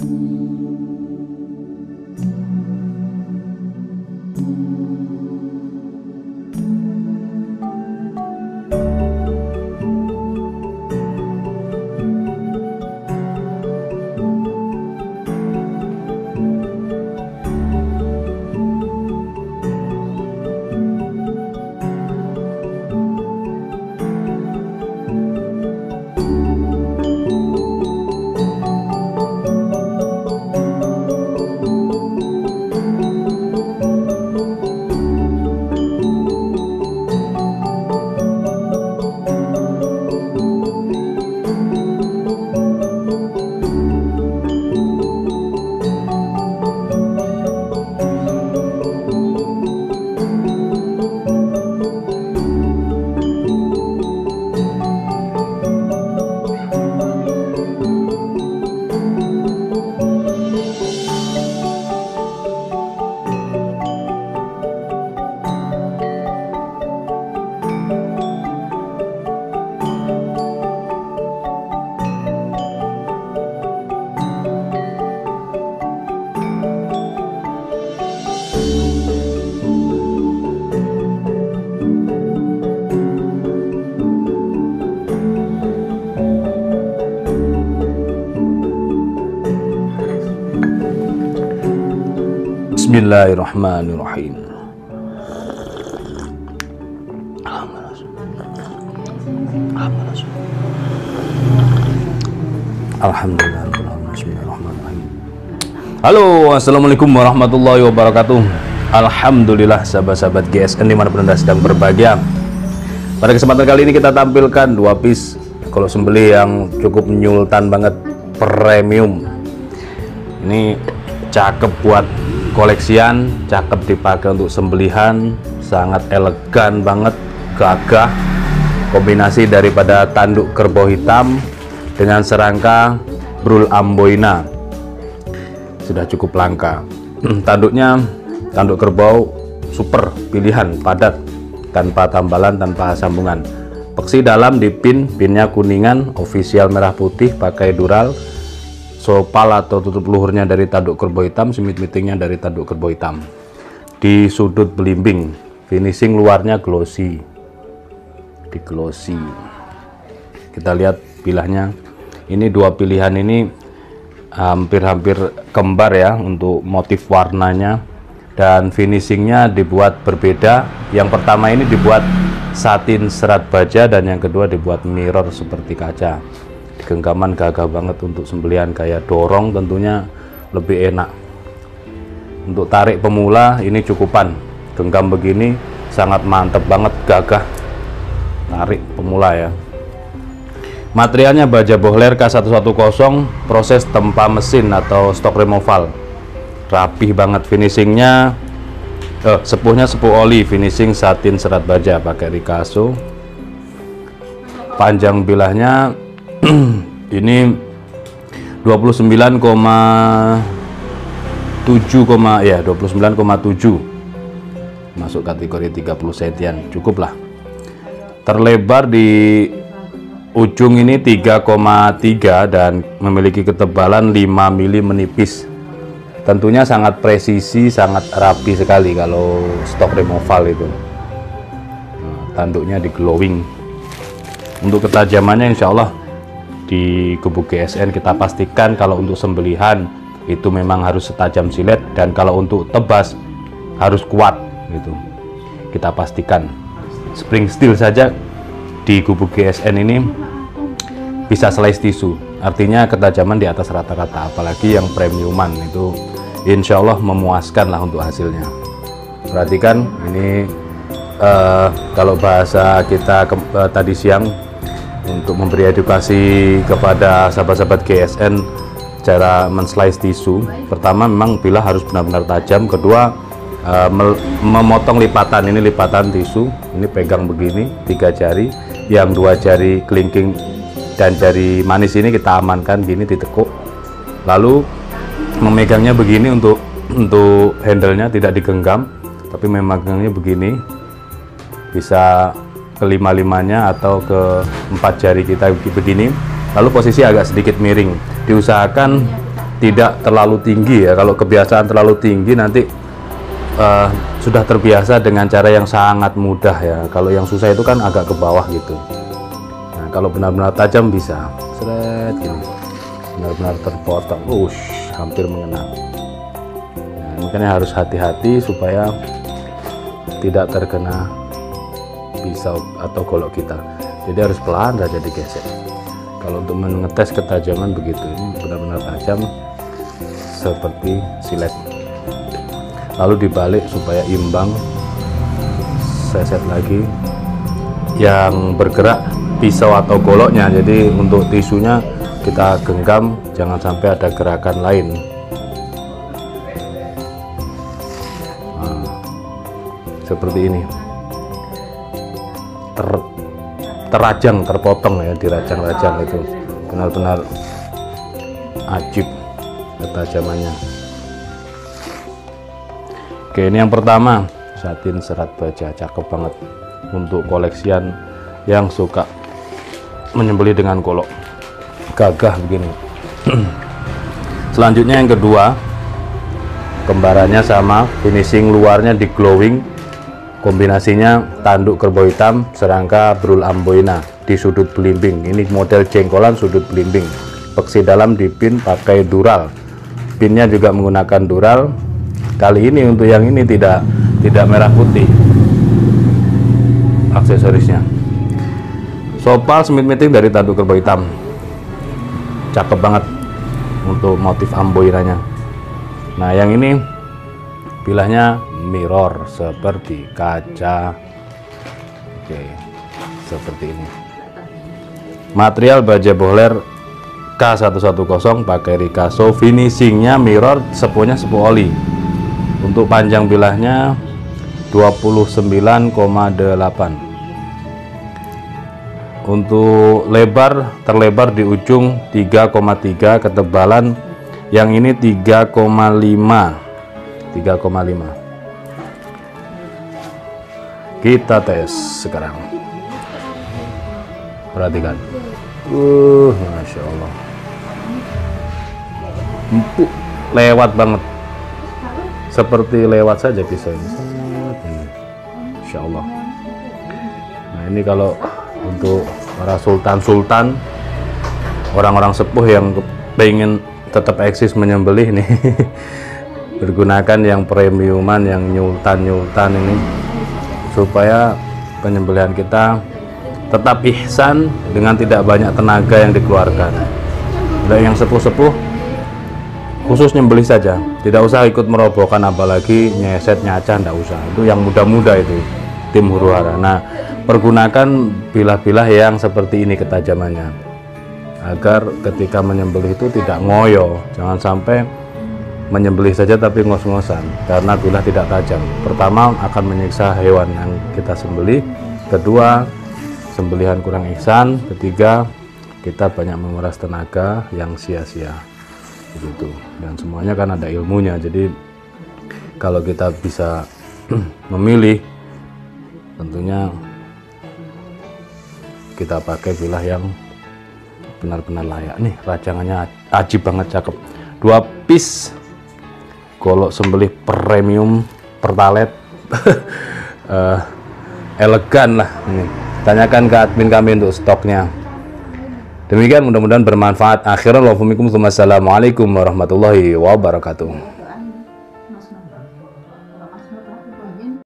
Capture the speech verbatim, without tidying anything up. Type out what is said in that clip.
Bismillahirrahmanirrahim. Alhamdulillah. Bismillahirrahmanirrahim. Halo, assalamualaikum warahmatullahi wabarakatuh. Alhamdulillah, sahabat-sahabat G S N dimanapun Anda sedang berbahagia. Pada kesempatan kali ini kita tampilkan dua piece kalau sembelih yang cukup nyultan banget, premium. Ini cakep buat koleksian, cakep dipakai untuk sembelihan, sangat elegan banget, gagah. Kombinasi daripada tanduk kerbau hitam dengan serangka brul amboina sudah cukup langka. Tanduknya tanduk kerbau super pilihan, padat, tanpa tambalan, tanpa sambungan. Peksi dalam dipin, pinnya kuningan, official merah putih, pakai dural. Sopal atau tutup luhurnya dari tanduk kerbau hitam, semit mitingnya dari tanduk kerbau hitam. Di sudut belimbing, finishing luarnya glossy, di glossy. Kita lihat bilahnya. Ini dua pilihan ini hampir-hampir kembar ya untuk motif warnanya, dan finishingnya dibuat berbeda. Yang pertama ini dibuat satin serat baja, dan yang kedua dibuat mirror seperti kaca. Genggaman gagah banget untuk sembelihan kayak dorong, tentunya lebih enak. Untuk tarik pemula ini cukupan, genggam begini sangat mantep banget, gagah tarik pemula ya. Materialnya baja bohler K seratus sepuluh, proses tempa mesin atau stock removal, rapih banget. Finishingnya eh, sepuhnya sepuh oli, finishing satin serat baja, pakai Ricasso. Panjang bilahnya ini dua puluh sembilan koma tujuh, ya dua puluh sembilan koma tujuh, masuk kategori tiga puluh sentian, cukup lah. Terlebar di ujung ini tiga koma tiga dan memiliki ketebalan lima mili menipis. Tentunya sangat presisi, sangat rapi sekali kalau stok removal itu. Nah, tanduknya di glowing. Untuk ketajamannya insya Allah di Gubuk G S N kita pastikan kalau untuk sembelihan itu memang harus setajam silet, dan kalau untuk tebas harus kuat gitu. Kita pastikan spring steel saja di Gubuk G S N ini bisa slice tisu, artinya ketajaman di atas rata-rata, apalagi yang premiuman itu insya Allah memuaskan lah untuk hasilnya. Perhatikan ini uh, kalau bahasa kita ke, uh, tadi siang untuk memberi edukasi kepada sahabat-sahabat G S N cara men-slice tisu. Pertama memang bilah harus benar-benar tajam, kedua uh, memotong lipatan. Ini lipatan tisu, ini pegang begini tiga jari, yang dua jari kelingking dan jari manis ini kita amankan gini, ditekuk, lalu memegangnya begini untuk untuk handle-nya tidak digenggam, tapi memegangnya begini, bisa kelima-limanya atau ke empat jari kita begini, lalu posisi agak sedikit miring. Diusahakan tidak terlalu tinggi ya. Kalau kebiasaan terlalu tinggi nanti uh, sudah terbiasa dengan cara yang sangat mudah ya. Kalau yang susah itu kan agak ke bawah gitu. Nah kalau benar-benar tajam bisa seret gini, benar-benar terpotong, ush, hampir mengena. Nah, makanya harus hati-hati supaya tidak terkena pisau atau golok kita. Jadi harus pelan saja digesek. Kalau untuk mengetes ketajaman begitu, ini benar-benar tajam seperti silet. Lalu dibalik supaya imbang, seset lagi. Yang bergerak pisau atau goloknya, jadi untuk tisunya kita genggam, jangan sampai ada gerakan lain. Nah, seperti ini. Ter, terajang, terpotong ya, dirajang-rajang itu benar-benar ajib ketajamannya. Oke, ini yang pertama, satin serat baja, cakep banget untuk koleksian yang suka menyembelih dengan golok, gagah begini. Selanjutnya yang kedua, kembarannya sama, finishing luarnya di glowing. Kombinasinya tanduk kerbau hitam, serangka brul amboina di sudut belimbing. Ini model jengkolan sudut belimbing. Peksi dalam dipin pakai dural. Pinnya juga menggunakan dural. Kali ini untuk yang ini tidak tidak merah putih. Aksesorisnya. Sopal Smith Meeting dari tanduk kerbau hitam. Cakep banget untuk motif amboinanya. Nah, yang ini bilahnya mirror seperti kaca. Oke, seperti ini. Material baja bohler K seratus sepuluh pakai Ricasso. Finishingnya mirror, sepuhnya sepuh oli. Untuk panjang bilahnya dua puluh sembilan koma delapan. Untuk lebar terlebar di ujung tiga koma tiga, ketebalan yang ini tiga koma lima. tiga koma lima. Kita tes sekarang. Perhatikan. Uh, Masya Allah. Empuk, lewat banget. Seperti lewat saja pisau ini. Masya Allah. Nah, ini kalau untuk para sultan-sultan, orang-orang sepuh yang pengen tetap eksis menyembelih nih, bergunakan yang premiuman, yang nyultan-nyultan ini, supaya penyembelihan kita tetap ihsan dengan tidak banyak tenaga yang dikeluarkan. Udah yang sepuh-sepuh khusus nyembelih saja, tidak usah ikut merobohkan, apalagi nyeset nyacah, tidak usah. Itu yang muda-muda itu tim huru hara. Nah, pergunakan bilah-bilah yang seperti ini ketajamannya, agar ketika menyembelih itu tidak ngoyo. Jangan sampai menyembelih saja tapi ngos-ngosan karena bilah tidak tajam. Pertama, akan menyiksa hewan yang kita sembelih. Kedua, sembelihan kurang ihsan. Ketiga, kita banyak menguras tenaga yang sia-sia begitu. Dan semuanya kan ada ilmunya. Jadi kalau kita bisa memilih, tentunya kita pakai bilah yang benar-benar layak. Nih, rajangannya ajib banget, cakep. Dua piece golok sembelih premium pertalet. uh, elegan lah ini. Tanyakan ke admin kami untuk stoknya. Demikian, mudah-mudahan bermanfaat. Akhiran wassalamualaikum warahmatullahi wabarakatuh.